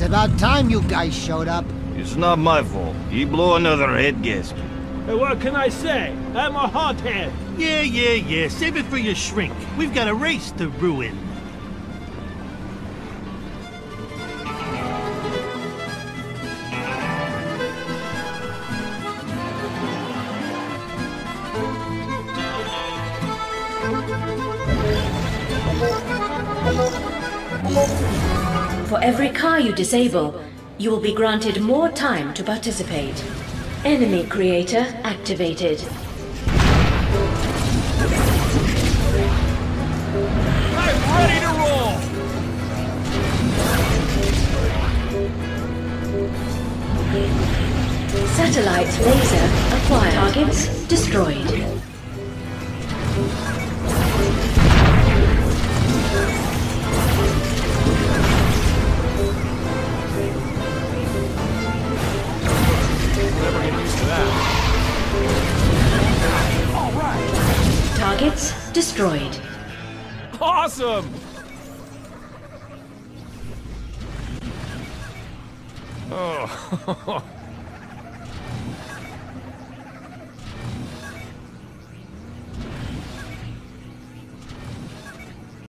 about time you guys showed up. It's not my fault. You blow another head gasket. What can I say? I'm a hothead. Yeah. Save it for your shrink. We've got a race to ruin. For every car you disable, you will be granted more time to participate. Enemy creator activated. I'm ready to roll! Satellite laser acquired. Targets destroyed. Never get used to that. All right. Targets destroyed. Awesome! Oh,